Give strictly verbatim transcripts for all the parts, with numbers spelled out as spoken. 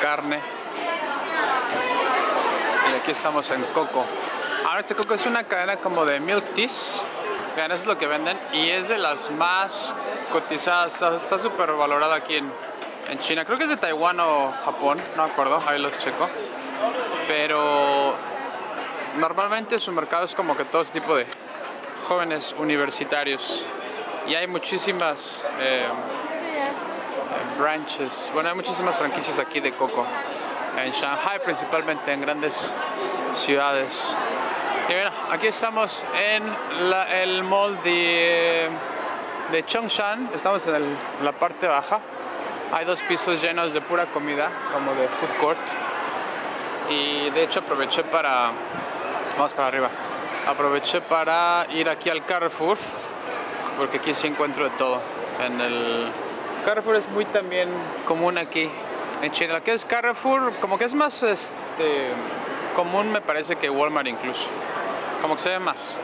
carne. Y aquí estamos en Coco. Ahora este Coco es una cadena como de milk teas. Vean, eso es lo que venden. Y es de las más cotizadas. Está súper valorada aquí en, en China. Creo que es de Taiwán o Japón. No me acuerdo. Ahí los checo. Pero normalmente su mercado es como que todo este tipo de jóvenes universitarios. Y hay muchísimas eh, branches. Bueno, hay muchísimas franquicias aquí de Coco. En Shanghai principalmente, en grandes ciudades. Y bueno, aquí estamos en la, el mall de, de Chongshan. Estamos en el, la parte baja. Hay dos pisos llenos de pura comida, como de food court. Y de hecho aproveché para... Vamos para arriba. Aproveché para ir aquí al Carrefour, porque aquí sí encuentro de todo. En el Carrefour es muy también común aquí en China. Lo que es Carrefour, como que es más este, común, me parece, que Walmart incluso. Como que se ve más.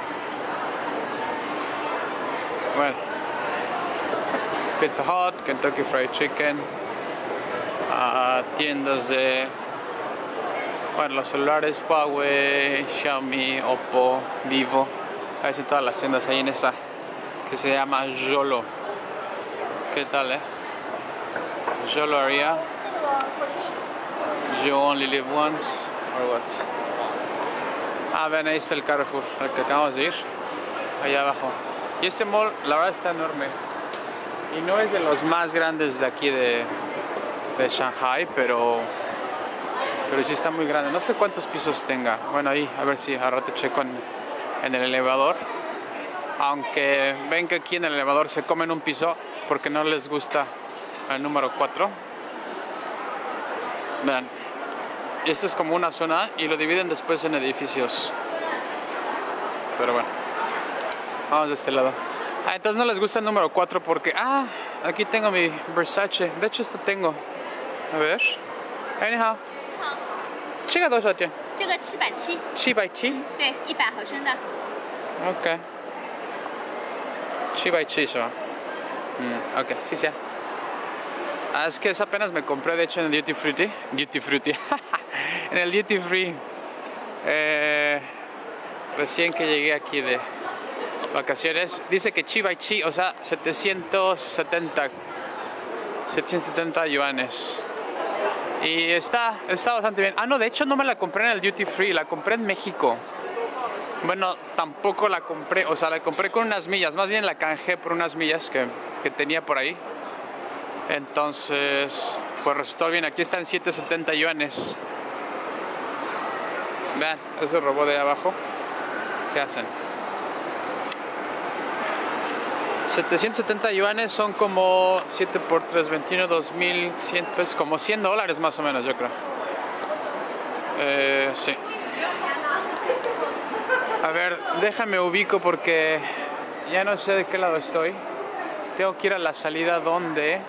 Bueno, Pizza Hut, Kentucky Fried Chicken, uh, tiendas de, bueno, los celulares, Huawei, Xiaomi, Oppo, Vivo. A ver si todas las tiendas ahí en esa que se llama Yolo. ¿Qué tal, eh? Yolo area. You only live once, or what? Ah, ven, ahí está el Carrefour, al que acabamos de ir, allá abajo. Y este mall, la verdad, está enorme. Y no es de los más grandes de aquí de, de Shanghai, pero, pero sí está muy grande. No sé cuántos pisos tenga. Bueno, ahí, a ver si a rato checo en, en el elevador. Aunque ven que aquí en el elevador se comen un piso porque no les gusta el número cuatro. Vean. Esta es como una zona y lo dividen después en edificios. Pero bueno, vamos de este lado. Ah, entonces no les gusta el número cuatro porque... Ah, aquí tengo mi Versace. De hecho, esto tengo. A ver. Hey, 你好. 好. 这个多少钱? 这个七百七. 七百七? 对，一百毫升的。 Ok. 七百七是吧? Mm, ok, sí, sí. Ah, es que esa apenas me compré, de hecho, en el Duty Fruity. Duty Fruity. En el Duty Free. Eh, recién que llegué aquí de vacaciones. Dice que chi by chi, o sea, setecientos setenta yuanes. Y está, está bastante bien. Ah, no, de hecho no me la compré en el Duty Free, la compré en México. Bueno, tampoco la compré, o sea, la compré con unas millas. Más bien la canjeé por unas millas que, que tenía por ahí. Entonces, pues resultó bien. Aquí están siete setenta yuanes. Vean, ese robot de ahí abajo. ¿Qué hacen? setecientos setenta yuanes son como siete por tres, veintiuno, dos mil cien pesos, como cien dólares más o menos, yo creo. Eh, sí. A ver, déjame ubico porque ya no sé de qué lado estoy. Tengo que ir a la salida donde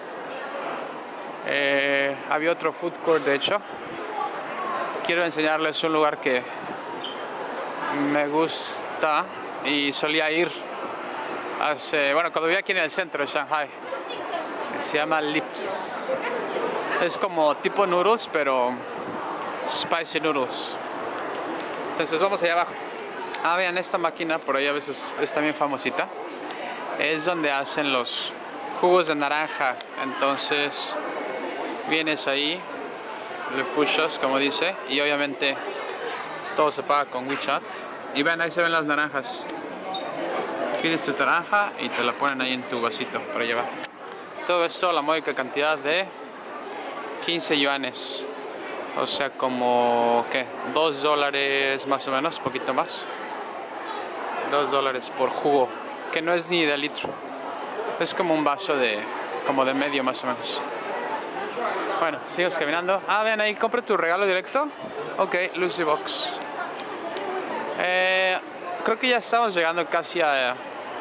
eh, había otro food court, de hecho. Quiero enseñarles un lugar que me gusta y solía ir hace, bueno, cuando vivía aquí en el centro de Shanghai. Se llama Lips. Es como tipo noodles, pero spicy noodles. Entonces vamos allá abajo. Ah, vean, esta máquina por ahí a veces es también famosita. Es donde hacen los jugos de naranja. Entonces vienes ahí, le pushas, como dice, y obviamente todo se paga con WeChat. Y vean, ahí se ven las naranjas. Pides tu naranja y te la ponen ahí en tu vasito para llevar. Todo esto a la módica cantidad de quince yuanes. O sea, como, ¿qué? dos dólares más o menos, poquito más. dos dólares por jugo, que no es ni de litro. Es como un vaso de, como de medio más o menos. Bueno, sigues caminando. Ah, vean ahí, compra tu regalo directo. Ok, Lucy Box. Eh, creo que ya estamos llegando casi a...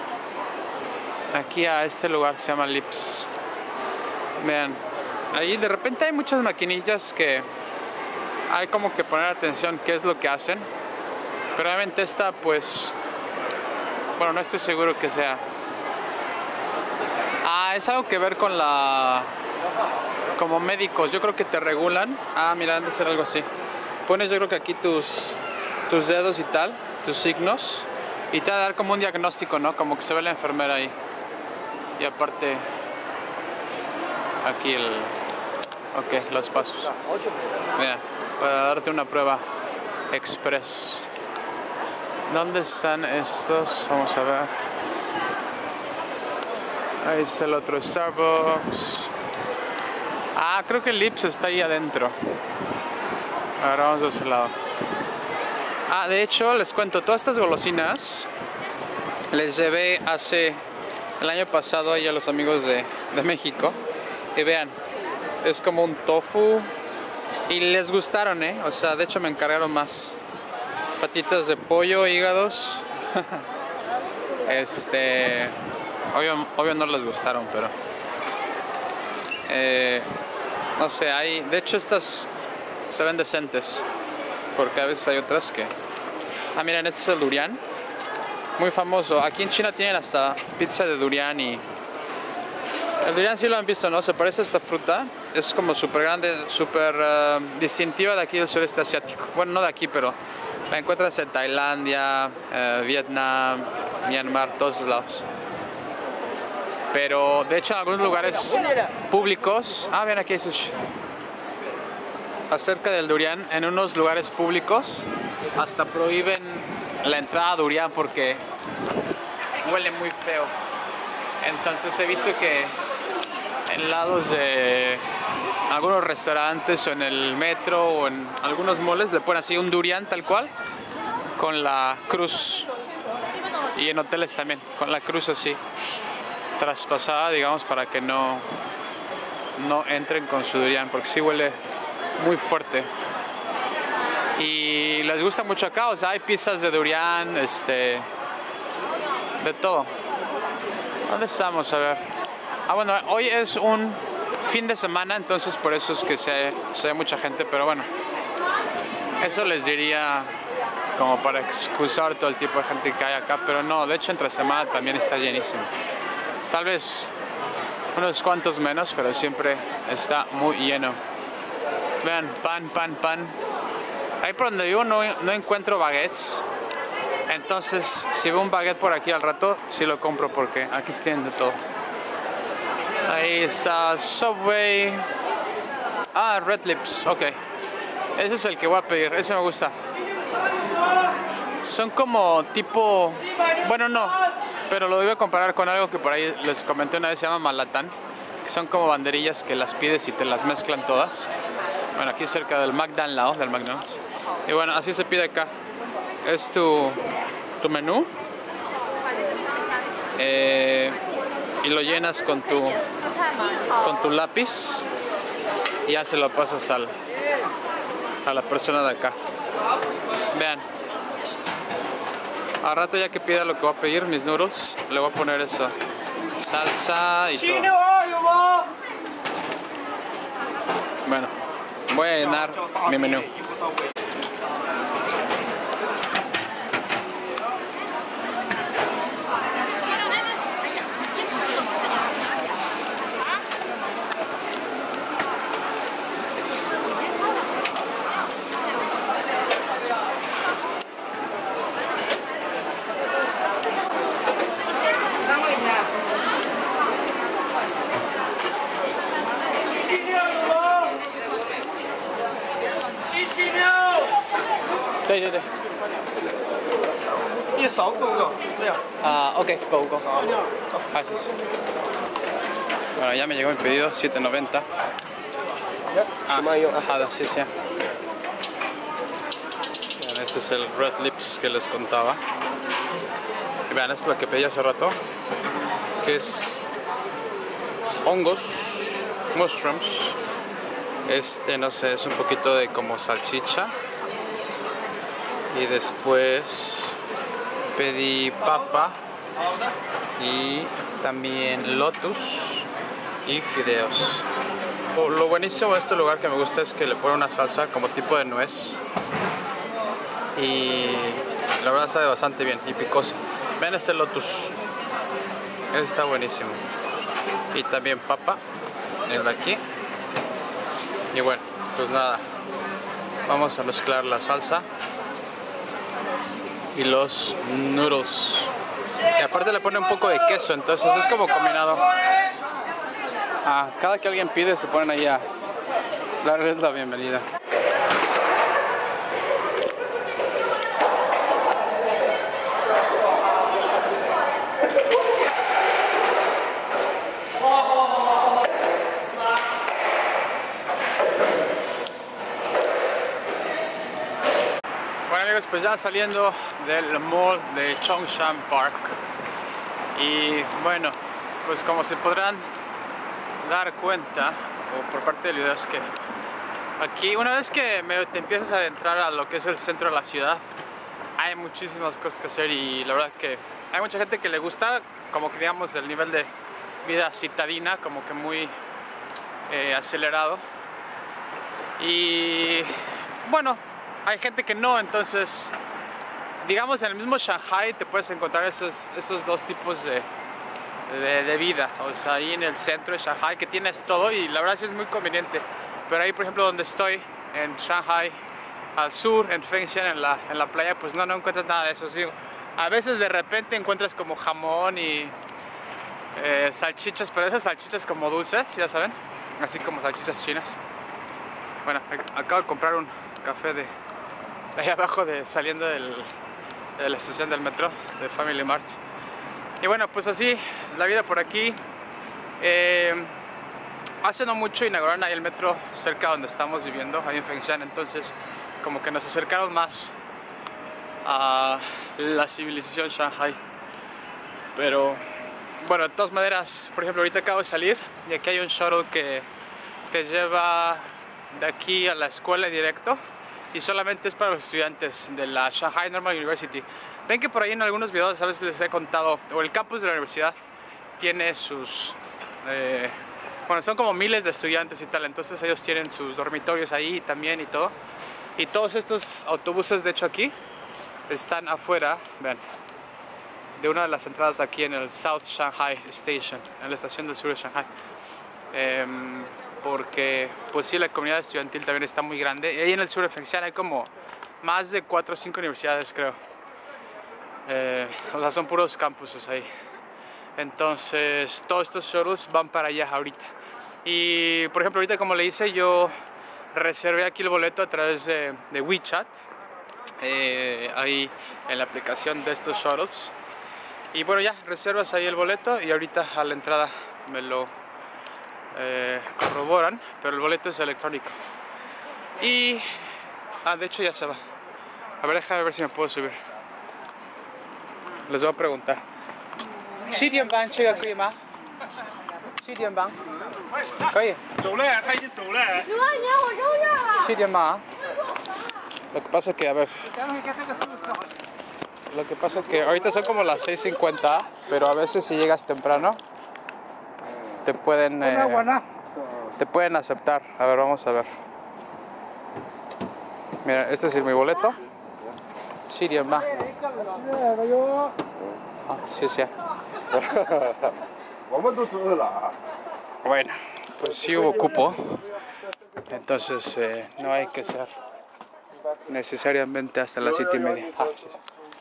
Aquí a este lugar que se llama Lips. Vean, ahí de repente hay muchas maquinillas que hay como que poner atención qué es lo que hacen. Pero obviamente esta, pues, bueno, no estoy seguro que sea. Ah, es algo que ver con la como médicos, yo creo que te regulan. Ah, mira, han de ser algo así. Pones yo creo que aquí tus, tus dedos y tal, tus signos, y te va a dar como un diagnóstico, ¿no? Como que se ve la enfermera ahí. Y aparte, aquí el... Ok, los pasos. Mira, para darte una prueba express. ¿Dónde están estos? Vamos a ver. Ahí está el otro Starbucks. Ah, creo que el Lips está ahí adentro. Ahora vamos de ese lado. Ah, de hecho, les cuento, todas estas golosinas les llevé hace el año pasado ahí a los amigos de, de México. Y vean, es como un tofu. Y les gustaron, ¿eh? O sea, de hecho me encargaron más. Patitas de pollo, hígados. Este... Obvio, obvio no les gustaron, pero... Eh, no sé, hay... De hecho estas se ven decentes. Porque a veces hay otras que... Ah, miren, este es el durian. Muy famoso. Aquí en China tienen hasta pizza de durian y... El durian sí lo han visto, ¿no? Se parece a esta fruta. Es como súper grande, súper uh, distintiva de aquí del sureste asiático. Bueno, no de aquí, pero la encuentras en Tailandia, uh, Vietnam, Myanmar, todos los lados. Pero de hecho en algunos lugares públicos... Ah, ven, aquí hay sushi. Acerca del durian, en unos lugares públicos hasta prohíben la entrada a durian porque huele muy feo. Entonces he visto que en lados de algunos restaurantes o en el metro o en algunos moles le ponen así un durian tal cual con la cruz, y en hoteles también con la cruz así traspasada, digamos, para que no no entren con su durian porque sí huele muy fuerte. Y les gusta mucho acá, o sea, hay pizzas de durian, este, de todo. ¿Dónde estamos? A ver. Ah, bueno, hoy es un fin de semana, entonces por eso es que se, se ve mucha gente, pero bueno, eso les diría como para excusar todo el tipo de gente que hay acá, pero no, de hecho entre semana también está llenísimo. Tal vez unos cuantos menos, pero siempre está muy lleno. Vean, pan, pan, pan. Ahí por donde vivo no, no encuentro baguettes. Entonces, si veo un baguette por aquí al rato, sí lo compro porque aquí se tienen de todo. Ahí está Subway. Ah, Red Lips, ok. Ese es el que voy a pedir, ese me gusta. Son como tipo... Bueno, no, pero lo voy a comparar con algo que por ahí les comenté una vez, se llama malatán. Que son como banderillas que las pides y te las mezclan todas. Bueno, aquí cerca del McDonald's, del McDonald's. Y bueno, así se pide acá. Es tu, tu menú. Eh, y lo llenas con tu, con tu lápiz. Y ya se lo pasas al, a la persona de acá. Vean. Al rato ya que pida lo que voy a pedir, mis noodles, le voy a poner eso. Salsa y todo. Bueno, voy a llenar mi menú. Ah, ok, go, go. Gracias. Bueno, ya me llegó mi pedido, siete noventa. Ah, ajá, sí, sí. Vean, este es el Red Lips que les contaba. Y vean, esto es lo que pedí hace rato, que es hongos, mushrooms. Este, no sé, es un poquito de como salchicha. Y después pedí papa y también lotus y fideos. Lo buenísimo de este lugar que me gusta es que le pone una salsa como tipo de nuez y la verdad sabe bastante bien y picosa. Vean este lotus, este está buenísimo. Y también papa, el de aquí. Y bueno, pues nada, vamos a mezclar la salsa y los noodles. Y aparte le pone un poco de queso, entonces es como combinado. Ah, cada que alguien pide se ponen ahí a darles la bienvenida. Bueno amigos, pues ya saliendo del mall de Chongshan Park. Y bueno, pues como se podrán dar cuenta, o por parte del video, es que aquí una vez que me, te empiezas a adentrar a lo que es el centro de la ciudad, hay muchísimas cosas que hacer y la verdad que hay mucha gente que le gusta, como que digamos el nivel de vida citadina, como que muy eh, acelerado. Y bueno, hay gente que no, entonces digamos en el mismo Shanghai te puedes encontrar esos, esos dos tipos de, de, de vida. O sea, ahí en el centro de Shanghai que tienes todo y la verdad sí es muy conveniente. Pero ahí por ejemplo donde estoy, en Shanghai, al sur, en Fengshan, en la, en la playa, pues no, no encuentras nada de eso. Sí, a veces de repente encuentras como jamón y eh, salchichas, pero esas salchichas como dulces, ya saben, así como salchichas chinas. Bueno, acabo de comprar un café de ahí abajo, de saliendo del, de la estación del metro de Family Mart. Y bueno, pues así la vida por aquí. Eh, hace no mucho inauguraron ahí el metro cerca donde estamos viviendo, ahí en Fengshan, entonces como que nos acercaron más a la civilización Shanghai. Pero bueno, de todas maneras, por ejemplo, ahorita acabo de salir y aquí hay un shuttle que te lleva de aquí a la escuela directo y solamente es para los estudiantes de la Shanghai Normal University. Ven que por ahí en algunos videos a veces les he contado, o el campus de la universidad tiene sus eh, bueno, son como miles de estudiantes y tal, entonces ellos tienen sus dormitorios ahí también y todo. Y todos estos autobuses, de hecho, aquí están afuera, ven, de una de las entradas aquí en el South Shanghai Station, en la estación del sur de Shanghai. Eh, porque pues sí, la comunidad estudiantil también está muy grande. Y ahí en el sur de Fengshan hay como más de cuatro o cinco universidades, creo. Eh, o sea, son puros campuses ahí. Entonces todos estos shuttles van para allá ahorita. Y por ejemplo ahorita, como le hice, yo reservé aquí el boleto a través de, de WeChat, eh, ahí en la aplicación de estos shuttles. Y bueno, ya reservas ahí el boleto y ahorita a la entrada me lo eh, corroboran, pero el boleto es electrónico. Y ah, de hecho ya se va. A ver, déjame ver si me puedo subir. Les voy a preguntar. ¿七点半这个可以吗？七点半可以。 走了，他已经走了。 刘二爷，我扔这儿了。 七点半。Lo que pasa es que, a ver. Lo que pasa es que ahorita son como las seis cincuenta, pero a veces si llegas temprano te pueden eh, te pueden aceptar. A ver, vamos a ver. Mira, este es mi boleto.七点半。好，谢谢。Bueno, pues sí hubo cupo, entonces eh, no hay que ser necesariamente hasta las siete y media. Ah, sí, sí.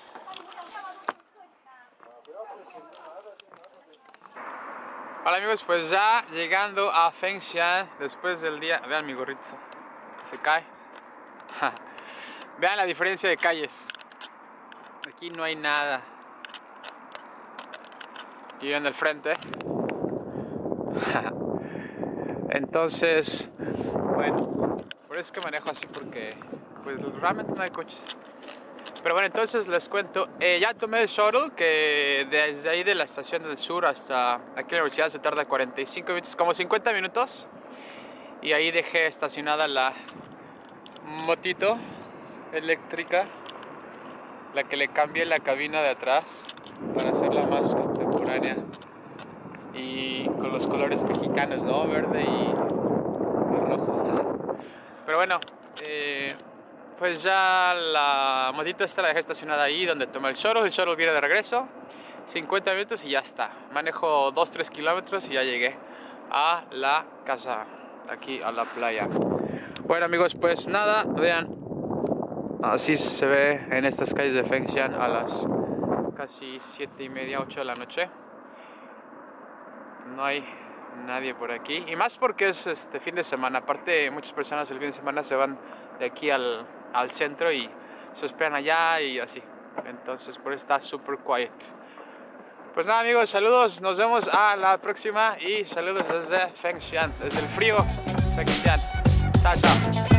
Hola amigos, pues ya llegando a Fengshan después del día. Vean mi gorrito, se cae. Vean la diferencia de calles. Aquí no hay nada. Y en el frente. Entonces, bueno, por eso es que manejo así, porque pues realmente no hay coches. Pero bueno, entonces les cuento, eh, ya tomé el shuttle, que desde ahí de la estación del sur hasta aquí en la universidad se tarda cuarenta y cinco minutos, como cincuenta minutos. Y ahí dejé estacionada la motito eléctrica, la que le cambié la cabina de atrás para hacerla más contemporánea y con los colores mexicanos, ¿no? Verde y, y rojo. Pero bueno, eh, pues ya la motito esta la dejé estacionada ahí donde tomé el shuttle. El shuttle viene de regreso, cincuenta minutos y ya está. Manejo dos a tres kilómetros y ya llegué a la casa. aquí a la playa. Bueno amigos, pues nada, vean, así se ve en estas calles de Fengshan a las casi siete y media, ocho de la noche. No hay nadie por aquí, y más porque es este fin de semana. Aparte, muchas personas el fin de semana se van de aquí al, al centro y se hospedan allá y así. Entonces por eso está super quiet. Pues nada amigos, saludos, nos vemos a la próxima y saludos desde Fengshan, desde el frío Fengshan. Chao, chao.